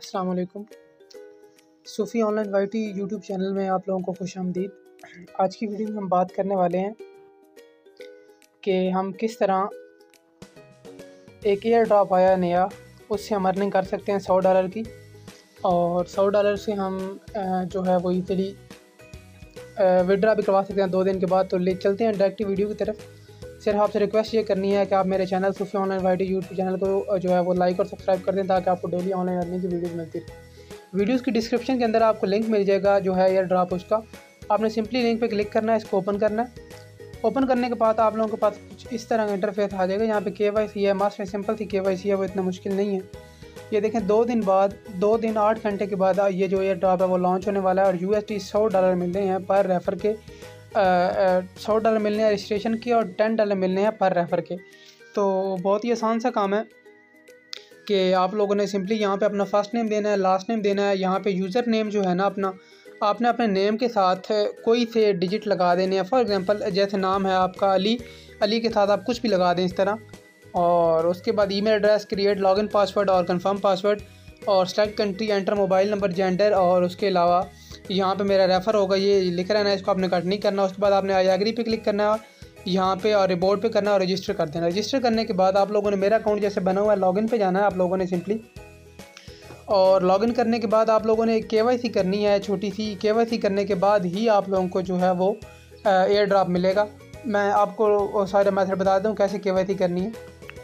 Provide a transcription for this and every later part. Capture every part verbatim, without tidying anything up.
अस्सलाम वालेकुम। Sufi online YT YouTube channel में आप लोगों को खुशामदीद। आज की वीडियो में हम बात करने वाले हैं कि हम किस तरह एक एयर ड्रॉप आया नया, उससे हम अर्निंग कर सकते हैं सौ डॉलर की, और सौ डॉलर से हम जो है वो इजीली विड्रा भी करवा सकते हैं दो दिन के बाद। तो ले चलते हैं डायरेक्ट वीडियो की तरफ। सिर्फ आपसे रिक्वेस्ट ये करनी है कि आप मेरे channel Sufi online YT YouTube channel को जो है वो लाइक और सब्सक्राइब कर दें, ताकि आपको डेली ऑनलाइन अर्निंग की वीडियोस मिलती रहे। वीडियोस की डिस्क्रिप्शन के अंदर आपको लिंक मिल जाएगा जो है एयर ड्रॉप उसका। आपने सिंपली लिंक पे क्लिक करना है, इसको ओपन करना है। ओपन करने के बाद आप लोगों के पास कुछ इस तरह का इंटरफेस आ जाएगा। यहाँ पे के वाई सी है, मास्टर सिंपल सी के वाई सी है, वो इतना मुश्किल नहीं है। ये देखें, दो दिन बाद दो दिन आठ घंटे के बाद ये जो एयर ड्रॉप है वो लॉन्च होने वाला है, और यू एस टी सौ डॉलर मिल रहे हैं पर रेफ़र के। सौ डॉलर मिलने हैं रजिस्ट्रेशन के और टेन डॉलर मिलने हैं पर रेफ़र के। तो बहुत ही आसान सा काम है कि आप लोगों ने सिंपली यहाँ पे अपना फ़र्स्ट नेम देना है, लास्ट नेम देना है। यहाँ पे यूज़र नेम जो है ना अपना, आपने अपने नेम के साथ कोई से डिजिट लगा देने हैं। फॉर एग्जांपल जैसे नाम है आपका अली, अली के साथ आप कुछ भी लगा दें इस तरह। और उसके बाद email address, create login password और कंफर्म पासवर्ड, और select country, enter mobile number, gender, और उसके अलावा यहाँ पे मेरा रेफ़र होगा ये लिख रहना है, इसको आपने कट नहीं करना। उसके बाद आपने आई एग्री पे क्लिक करना है यहाँ पे, और रिपोर्ट पे करना है और रजिस्टर कर देना। रजिस्टर करने के बाद आप लोगों ने, मेरा अकाउंट जैसे बना हुआ है, लॉगिन पे जाना है आप लोगों ने सिंपली। और लॉगिन करने के बाद आप लोगों ने के वाई सी करनी है छोटी सी। के वाई सी करने के बाद ही आप लोगों को जो है वो एयर ड्रॉप मिलेगा। मैं आपको सारे मेथड बता दूँ कैसे के वाई सी करनी है।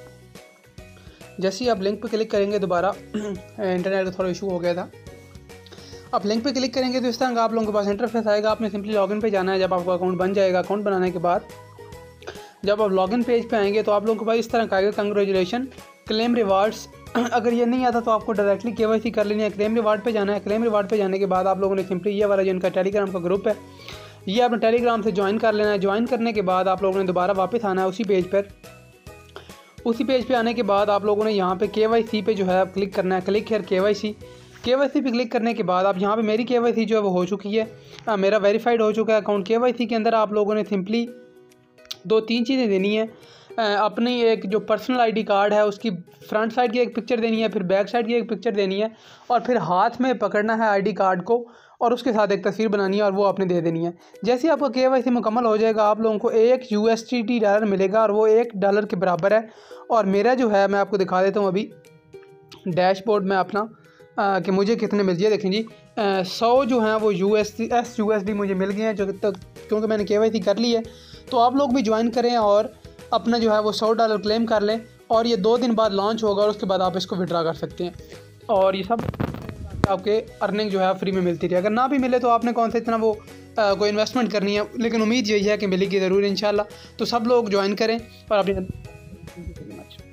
जैसे ही आप लिंक पे क्लिक करेंगे, दोबारा इंटरनेट का थोड़ा इशू हो गया था, आप लिंक पे क्लिक करेंगे तो इस तरह का आप लोगों के पास इंटरफेस आएगा। आपने सिंपली लॉगिन पे जाना है। जब आपका अकाउंट बन जाएगा, अकाउंट बनाने के बाद जब आप लॉगिन पेज पे आएंगे तो आप लोगों के पास इस तरह का आएगा, कंग्रेचुलेशन, क्लेम रिवार्ड्स। अगर ये नहीं आता तो आपको डायरेक्टली के वाई सी कर लेनी है। क्लेम रिवार्ड पे जाना है। क्लेम रिवार्ड पे जाने के बाद आप लोगों ने सिंपली ये वाला जो इनका टेलीग्राम का ग्रुप है, ये आपने टेलीग्राम से ज्वाइन कर लेना है। ज्वाइन करने के बाद आप लोगों ने दोबारा वापस आना है उसी पेज पर। उसी पेज पे आने के बाद आप लोगों ने यहाँ पे के वाई सी पे जो है क्लिक करना है। Click here K Y C. K Y सी पे क्लिक करने के बाद आप यहाँ पे, मेरी के वाई सी जो है वो हो चुकी है, आ, मेरा वेरीफाइड हो चुका है अकाउंट। के वाई सी के अंदर आप लोगों ने सिंपली दो तीन चीज़ें देनी है। अपनी एक जो पर्सनल आईडी कार्ड है उसकी फ्रंट साइड की एक पिक्चर देनी है, फिर बैक साइड की एक पिक्चर देनी है, और फिर हाथ में पकड़ना है आईडी कार्ड को और उसके साथ एक तस्वीर बनानी है और वो आपने दे देनी है। जैसे ही आपका के वाई सी मुकम्मल हो जाएगा, आप लोगों को एक यू एस टी डॉलर मिलेगा, और वो एक डॉलर के बराबर है। और मेरा जो है मैं आपको दिखा देता हूँ अभी डैशबोर्ड में अपना आ, कि मुझे कितने मिल गए। देखें जी, सौ जो हैं वो U S D S U S D मुझे मिल गए हैं, जो तक क्योंकि मैंने के वाई सी कर ली है। तो आप लोग भी ज्वाइन करें और अपना जो है वो सौ डॉलर क्लेम कर लें, और ये दो दिन बाद लॉन्च होगा, और उसके बाद आप इसको विड्रा कर सकते हैं। और ये सब आपके अर्निंग जो है फ्री में मिलती रही। अगर ना भी मिले तो आपने कौन सा इतना वो आ, कोई इन्वेस्टमेंट करनी है, लेकिन उम्मीद यही है कि मिलेगी ज़रूर इंशाल्लाह। तो सब लोग ज्वाइन करें और अपनी